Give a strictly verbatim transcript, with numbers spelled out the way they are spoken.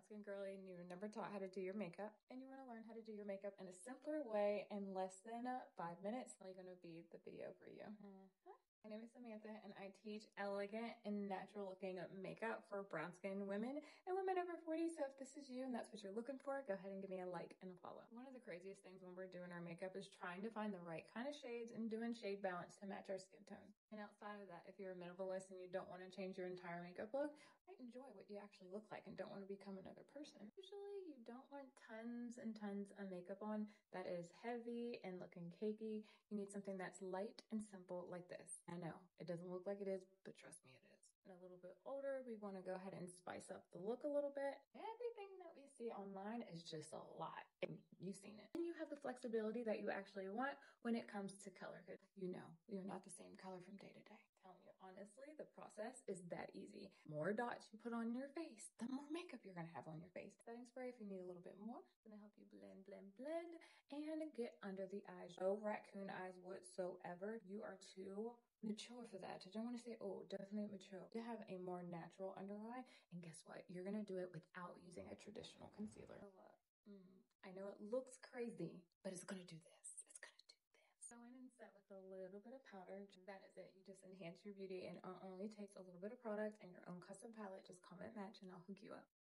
skin girly and you were never taught how to do your makeup and you want to learn how to do your makeup in a simpler way in less than uh, five minutes, well, you're going to be the video for you. Mm-hmm. My name is Samantha and I teach elegant and natural looking makeup for brown skin women and women over forty. So if this is you and that's what you're looking for, go ahead and give me a like and a follow. One of the craziest things when we're doing our makeup is trying to find the right kind of shades and doing shade balance to match our skin tone. And outside of that, if you're a minimalist and you don't want to change your entire makeup look, enjoy what you actually look like and don't want to become another person. Usually you don't want tons and tons of makeup on that is heavy and looking cakey. You need something that's light and simple like this. I know it doesn't look like it is, but trust me, it is. And a little bit older, we want to go ahead and spice up the look a little bit. Everything that we see online is just a lot. And you've seen it. And you have the flexibility that you actually want when it comes to color. Because you know, we are not the same color from day to day. Telling you honestly, the process is that easy. More dots you put on your face, the more makeup you're gonna have on your face. Setting spray if you need a little bit more. It's gonna help you blend, blend, blend, and get under the eyes. No raccoon eyes whatsoever. You are too mature for that. I don't want to say, oh, definitely mature. To have a more natural under eye, and guess what? You're gonna do it without using a traditional concealer. Mm, I know it looks crazy, but it's gonna do this. It's gonna do this. Go in and set with a little bit of powder. That is it. You just enhance your beauty, and it only takes a little bit of product and your own custom palette. Just comment match, and I'll hook you up.